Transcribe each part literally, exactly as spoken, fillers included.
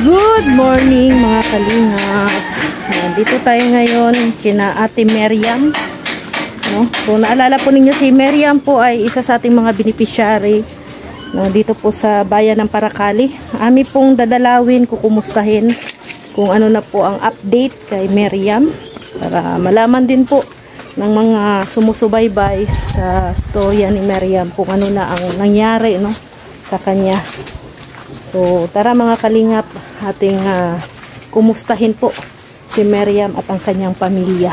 Good morning mga kalingap. Dito tayo ngayon kina Ate Meriam. No? Kung naalala po ninyo, si Meriam po ay isa sa ating mga beneficiary, no? Dito po sa bayan ng Paracali. Ami pong dadalawin, kukumustahin kung ano na po ang update kay Meriam para malaman din po ng mga sumusubaybay sa storya ni Meriam kung ano na ang nangyari, no, sa kanya. So, tara mga kalingap, ating uh, kumustahin po si Meriam at ang kanyang pamilya.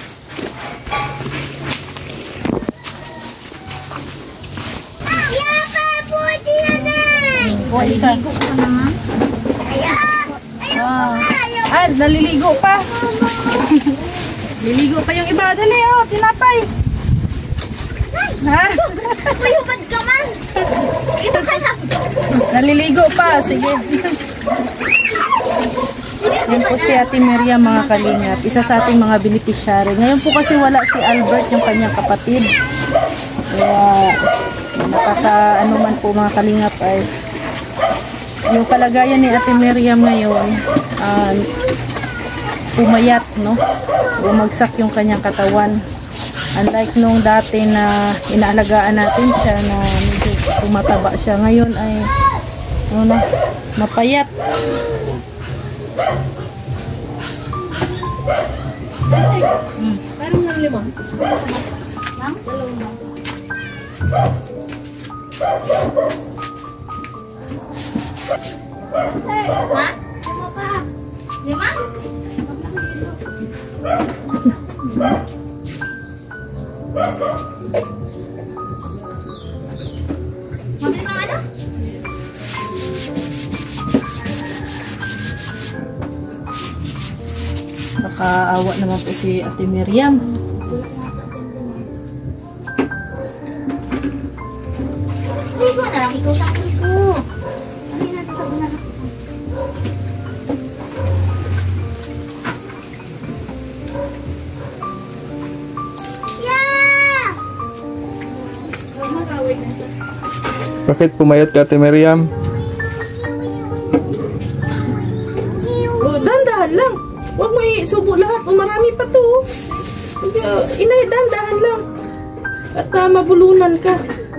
Naliligo ka naman. Ah, ah, naliligo pa. Liligo pa yung iba. Dali, oh, tinapay. Ha? Mayubad ka man. Ito ka na. Naliligo pa. Sige. Yan po si Ate Meriam mga kalingap. Isa sa ating mga beneficiary. Ngayon po kasi wala si Albert, yung kanyang kapatid. Kaya nakaka ano man po mga kalingap ay yung kalagayan ni Ate Meriam ngayon, uh, pumayat, no? Bumagsak yung kanyang katawan. Unlike nung dati na inaalagaan natin siya na medyo tumataba siya, ngayon ay ano na, mapayat. Hmm. Parang ng limon. Lang? Ha? Lima pa. Lima? Mabili mga ano? Nakaawa naman po si Ate Meriam. Ikaw na lang, ikaw sa akin ko. Ano yung nasa sabon na lang? Bakit pumayat ka, Ate Meriam? Oh, dahan-dahan lang. Huwag mo isubo lahat. O, marami pa to. Uh, inay, dahan-dahan lang. At uh, mabulunan ka.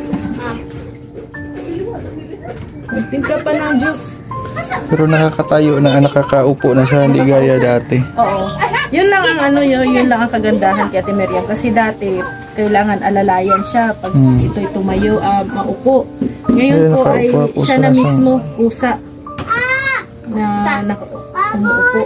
Magtimpla pa ng Diyos. Pero nakakatayo na, nakakaupo na siya, hindi gaya dati. Oo. Yun lang ang ano, yun, yun lang ang kagandahan kay Ate Meriam. Kasi dati, kailangan alalayan siya pag hmm. ito'y tumayo, uh, maupo. Ngayon Ay, po ay siya na na mismo, kusa, na, na umuupo.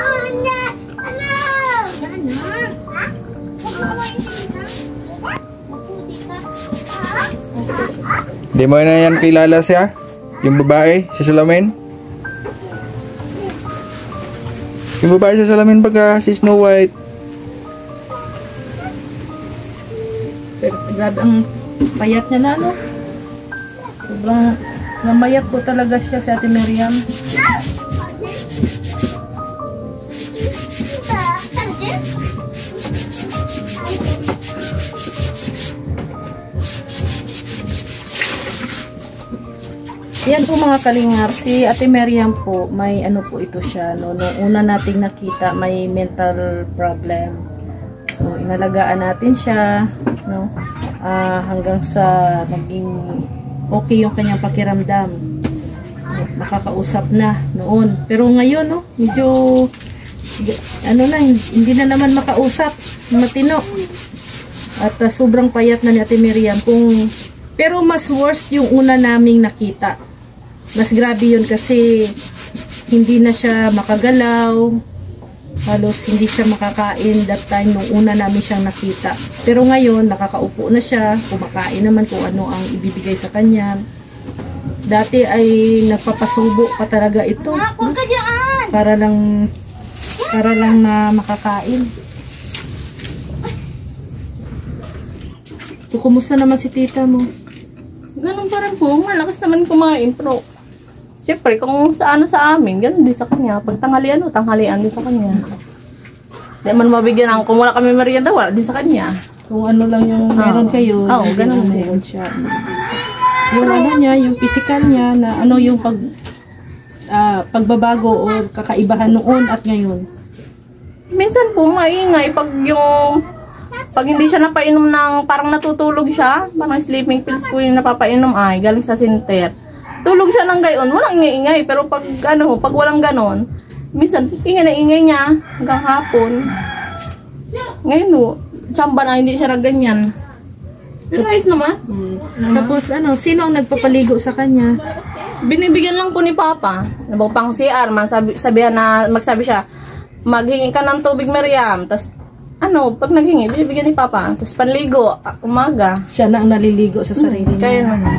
Di mo na yan kilala siya? Yung babae, si Salamin? Yung babae sa Salamin baga, si Snow White. Pero grabe ang payat niya na, no? Sobrang namayat po talaga siya si Ate Meriam. Yan po mga kalingap, si Ate Meriam po, may ano po ito siya, no? Noong una nating nakita, may mental problem. So, inalagaan natin siya, no? Uh, hanggang sa naging okay yung kanyang pakiramdam. Makakausap na noon. Pero ngayon, no? Medyo, ano na, hindi na naman makausap, matino. At uh, sobrang payat na ni Ate Meriam. Kung, pero mas worst yung una naming nakita. Mas grabe yun kasi hindi na siya makagalaw, halos hindi siya makakain that time nung una namin siyang nakita. Pero ngayon, nakakaupo na siya, kumakain naman kung ano ang ibibigay sa kanya. Dati ay nagpapasubo pa talaga ito. Huwag ka dyan! Para lang, para lang na makakain. So, kumusta naman si tita mo? Ganun pa rin po, malakas naman kumain, pero siyempre, kung sa ano sa amin, ganun din sa kanya. Pag tanghalian, o tanghalian din sa kanya. Di man mabigyan ng, kung wala kami merienda, wala din sa kanya. Kung ano lang yung meron kayo, Oo, oh, ganun meron siya. Yung ano niya, yung physical niya, na ano yung pag ah, pagbabago o kakaibahan noon at ngayon? Minsan po maingay pag yung pag hindi siya napainom ng parang natutulog siya, parang sleeping pills po yung napapainom ay galing sa sinter. Tulog siya ng gayon, walang ingay-ingay, pero pag ano, pag walang ganon, minsan ingay na ingay niya hanggang hapon. Ngayon no, tsamba na hindi siya na ganyan. Pero ayos naman. Hmm. Tapos ano, sino ang nagpapaligo sa kanya? Binibigyan lang po ni Papa. Nabang pang C R, man, sabi, sabihan na, magsabi siya, maghingi ka ng tubig, Meriam. Tapos, ano, pag naghingi, binibigyan ni Papa. Tapos panligo, umaga. Siya na ang naliligo sa sarili niya. Kaya naman.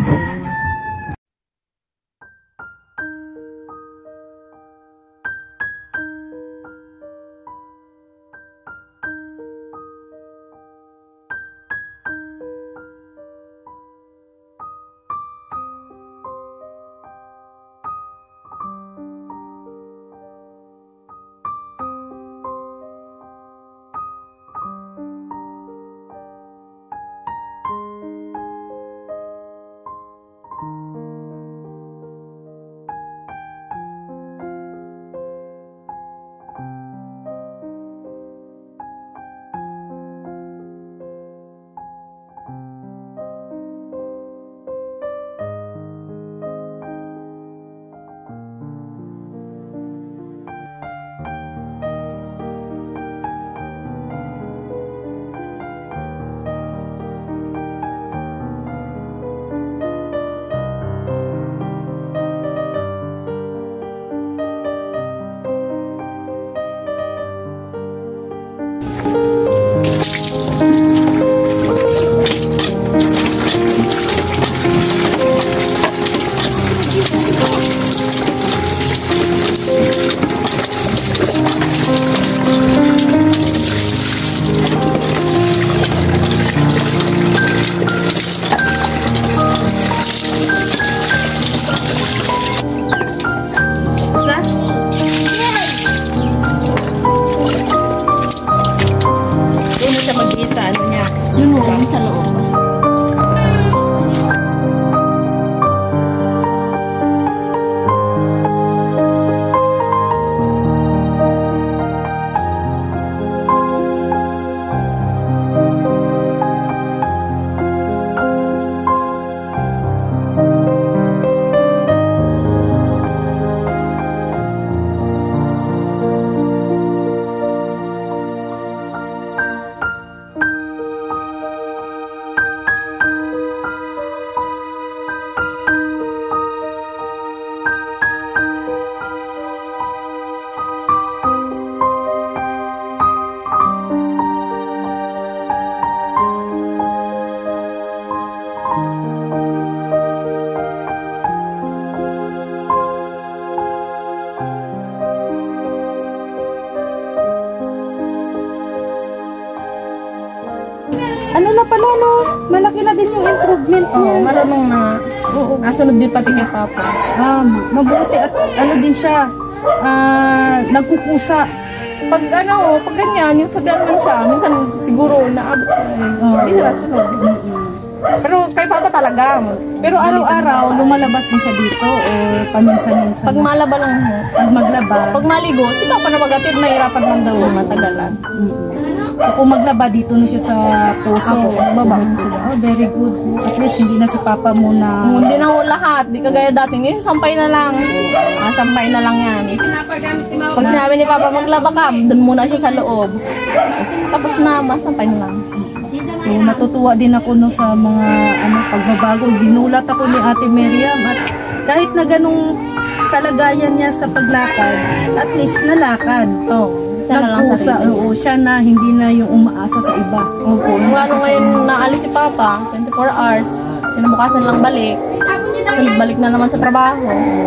Ano na pala, no? Malaki na din yung improvement niya. Oo, marunong na. Oo. Nasunod din pati kay Papa. Ah, mabuti at ano din siya, ah, nagkukusa. Pag ano, pag ganyan, yung sabihan man siya, minsan siguro naabot ko na yun. Oo. Hindi na nasunod. Pero kay Papa talaga. Pero araw-araw, lumalabas din siya dito o paminsan-minsan. Pag malaba lang mo. Pag maglaba. Pag maligo, si Papa na magatid, mahirapan man daw, matagalan. So kung maglaba, dito na siya sa puso. Ako, babang. Oh, very good. At least hindi na si Papa muna. Hindi na ho lahat. Di kagaya dati. Ngayon, sampay na lang. Ah, sampay na lang yan. Pag sinabi ni Papa, maglaba ka, dun muna siya sa loob. Tapos na, masampay na lang. So natutuwa din ako no sa mga ano pagbabago. Ginulat ako ni Ate Meriam at kahit na ganung kalagayan niya sa paglakad, at least nalakad. Oo. Oh, siya na lang Nagkusa, sarili. oo, siya na hindi na yung umaasa sa iba. Opo. Mula nung ngayon naalis si Papa, twenty-four hours, kinabukasan lang balik. Sunod balik na naman sa trabaho.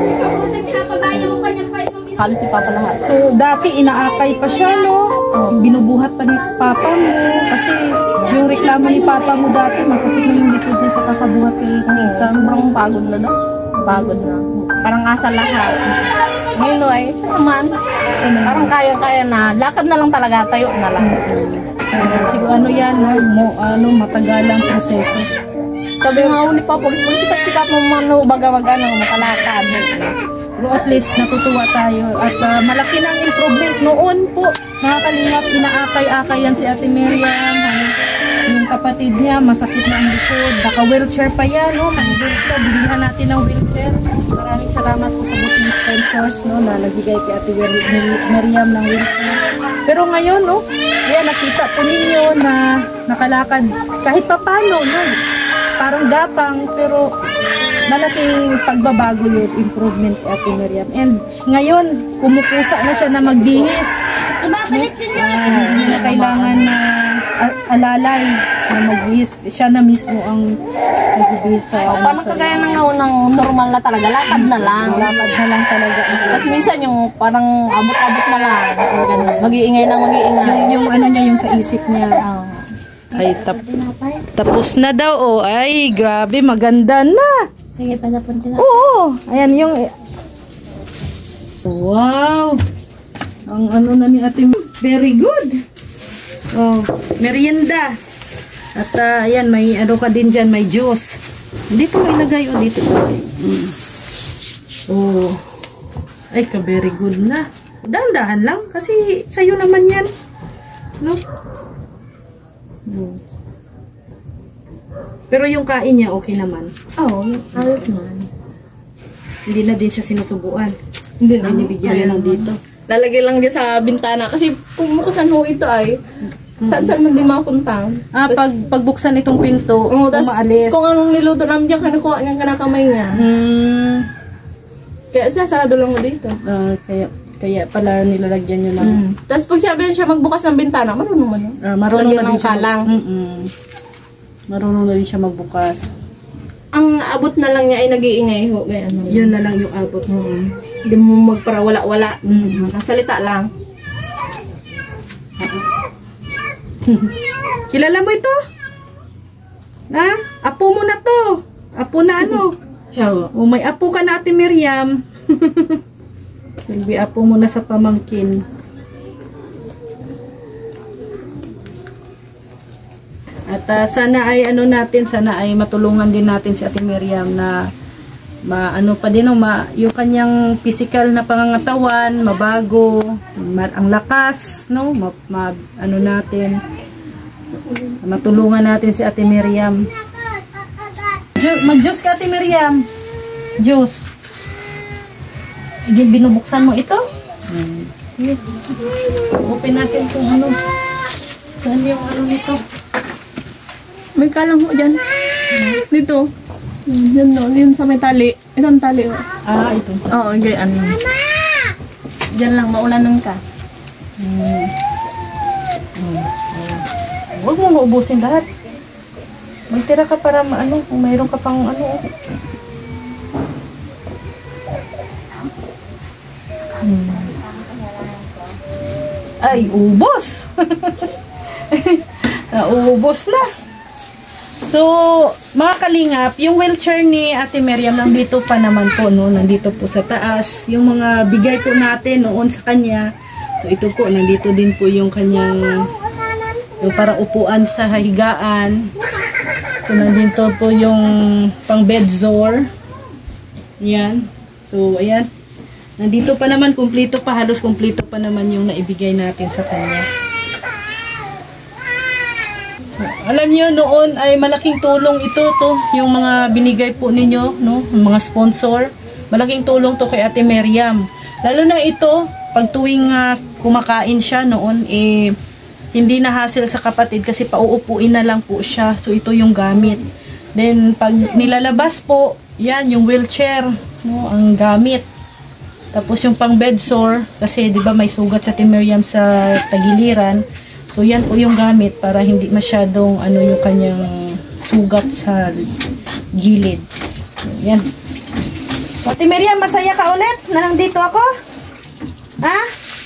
Halos si Papa lahat. So dati inaakay pa siya no. Oo. Binubuhat pa ni Papa mo kasi yung reklamo ni Papa mo dati masakit na yung likod niya sa kakabuhat kay Tita. Sobrang pagod na daw. Pagod na. Parang asa lahat. Ngayon no, ay siya naman. Parang kaya-kaya na. Lakad na lang talaga, tayo na lang. Siguro ano yan, no? Mo, ano, matagalang proseso. Sabi nga ako ni Papa, gusto mo sikat-sikat mo mano, baga-baga na makalakad. Pero at least natutuwa tayo at uh, malaki ng improvement noon po. Mga kalingap, inaakay-akay yan si Ate Miriam. Halos yung kapatid niya, masakit na ang likod. Baka wheelchair pa yan, no? May wheelchair, bilihan natin ng wheelchair. Maraming salamat po sa buting sponsors, no? Na nagbigay kay Ate Miriam ng wheelchair. Pero ngayon, no? Ayan, nakita po ninyo na nakalakad kahit papano, no? Parang gapang, pero malaking pagbabago yung improvement kay Ate Miriam. And ngayon, kumukusa na siya na magbihis. Ibabalik din na. Uh, hindi na kailangan na uh, alalay na magbihis. Siya na mismo ang magbihis sa... O, paano kagaya ng naunang normal na talaga? Lakad na lang. Lakad na lang talaga. Tapos minsan yung parang abot-abot na lang. Mag-iingay na mag-iingay. Yung, yung ano niya, yung sa isip niya. Oh. Ay, tap tapos na daw. Oh. Ay, grabe, maganda na. Kaya pa napunta na. Oo. Ayan yung... Wow. Ang ano na ni Ate. Very good. Oh, merienda. At uh, ayan, may ano ka din dyan, may juice. Dito mo ilagay. Oh, dito. Mm. Oh. Ay, ka very good na. Dahan-dahan lang. Kasi sa'yo naman yan. No? Hmm. Pero yung kain niya, okay naman. Oo, oh, ayos naman. Hindi na din siya sinusubuan. Hindi na. Binibigyan na dito. Lalagay lang din sa bintana. Kasi kung bukasan ho ito ay, saan-saan man din mapunta. Ah, pag pagbuksan itong pinto, Oo, tas umaalis. kung anong niluto namin dyan, kinukuha niyang kanakamay niya. Hmm. Kaya siya, sarado lang mo dito. Ah, kaya kaya pala nilalagyan niyo ng Mm. Tapos pag sabihin siya magbukas ng bintana, marunong man yun. ah, marunong Lagyan na ng din siya. kalang. Mm -mm. Marunong na din siya magbukas. Ang abot na lang niya ay nag-iingay ho. Gaya ano. Yun na lang yung abot mo. Mm. Hindi mo magparawala-wala. Mm. Nakasalita lang. Kilala mo ito? Ha? Apo mo na to. Apo na ano? Siya ho. O may apo ka na Ate Miriam. Silbi, apo mo na sa pamangkin. At uh, sana ay ano natin, sana ay matulungan din natin si Ate Miriam na maano pa din no, ma, yung kanyang physical na pangangatawan, mabago, ma, ang lakas, no, ma, ma, ano natin, matulungan natin si Ate Miriam. Mag-juice ka Ate Miriam. Juice. Binubuksan mo ito? Hmm. Open natin kung ano. Saan yung ano nito? May kalang ho dyan. Dito. Yan no, yun sa may tali. Itong tali ho. Ah, ito. Oo, gayaan. Mama! Diyan lang, maulanan ka. Hmm. Hmm. Hmm. Huwag mo maubusin lahat. Magtira ka para maano, kung mayroon ka pang ano. Hmm. Ay, ubos! Naubos na. So, mga kalingap, yung wheelchair ni Ate Miriam nandito pa naman po, no? Nandito po sa taas. Yung mga bigay po natin noon sa kanya. So, ito po, nandito din po yung kanyang yung para upuan sa higaan. So, nandito po yung pang bedsore. Yan. So, ayan. Nandito pa naman, kumpleto pa, halos kumpleto pa naman yung naibigay natin sa kanya. So, alam niyo noon ay malaking tulong ito to, yung mga binigay po ninyo, no, yung mga sponsor. Malaking tulong to kay Ate Miriam. Lalo na ito, pag tuwing uh, kumakain siya noon, eh, hindi na hassle sa kapatid kasi pauupuin na lang po siya. So, ito yung gamit. Then, pag nilalabas po, yan, yung wheelchair, no, ang gamit. Tapos yung pang bedsore, kasi di ba may sugat sa Ate Miriam sa tagiliran. So yan po yung gamit para hindi masyadong ano yung kanyang sugat sa gilid. Yan. So, Ate Miriam, masaya ka ulit na nandito ako? Ha?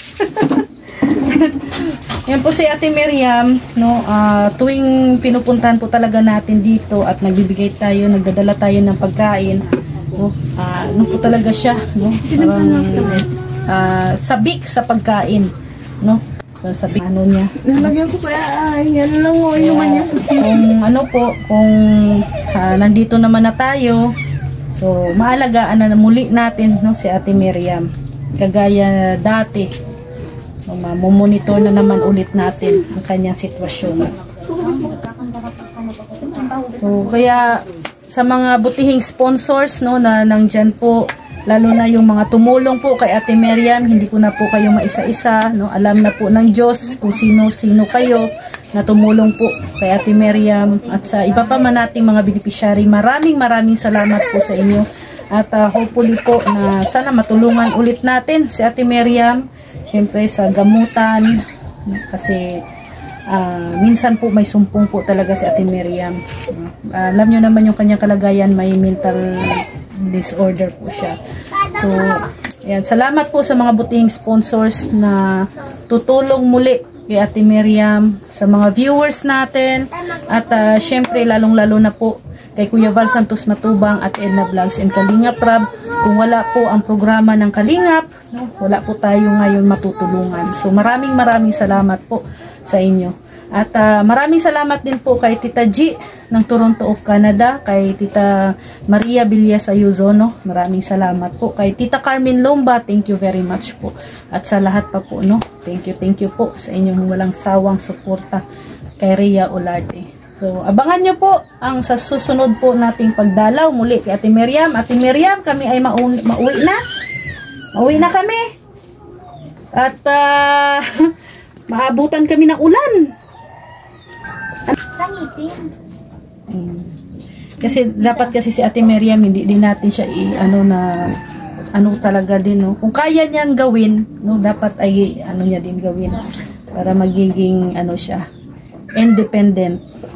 Yan po si Ate Miriam, no, uh, tuwing pinupuntahan po talaga natin dito at nagbibigay tayo, nagdadala tayo ng pagkain. No, uh, ano po talaga siya, no? Parang uh, sabik sa pagkain, no? So, sabik ano niya. Nalagyan ko kaya, ay, yan lang o, inuman niya. Kung ano po, kung uh, nandito naman na tayo, So, maalagaan na muli natin, no, si Ate Miriam. Kagaya dati. So, mamomonitor na naman ulit natin ang kanyang sitwasyon. So, kaya sa mga butihing sponsors, no, na nandyan po, lalo na yung mga tumulong po kay Ate Miriam, hindi ko na po kayo maisa-isa, no, alam na po ng Diyos kung sino-sino kayo na tumulong po kay Ate Miriam at sa iba pa man nating mga beneficiary. Maraming maraming salamat po sa inyo at uh, hopefully po na sana matulungan ulit natin si Ate Miriam, syempre sa gamutan, kasi uh, minsan po may sumpong po talaga si Ate Miriam. Uh, alam nyo naman yung kanyang kalagayan, may mental disorder po siya. So, ayan, salamat po sa mga butihing sponsors na tutulong muli kay Ate Miriam, sa mga viewers natin, at uh, syempre lalong-lalo na po kay Kuya Val Santos Matubang at Edna Vlogs and Kalingap Rab. Kung wala po ang programa ng Kalingap, no, wala po tayo ngayon matutulungan. So maraming maraming salamat po sa inyo. At uh, maraming salamat din po kay Tita G ng Toronto of Canada, kay Tita Maria Villas Ayuzono, maraming salamat po. Kay Tita Carmen Lomba, thank you very much po. At sa lahat pa po, no, thank you, thank you po sa inyong walang sawang suporta kay Rhea Olarte. So, abangan nyo po ang sa susunod po nating pagdalaw muli kay Ate Miriam. Ate Miriam, kami ay mauwi na. Mauwi na kami. At uh, maabutan kami ng ulan. Kangipin. Hmm. Kasi dapat kasi si Ate Miriam hindi din natin siya i ano na ano talaga din, no. Kung kaya niyang gawin, no, dapat ay ano niya din gawin para magiging ano siya, independent.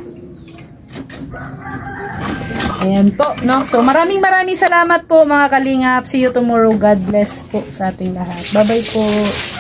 Ayan po, no. So maraming maraming salamat po mga kalingap. See you tomorrow. God bless po sa ating lahat. Bye-bye po.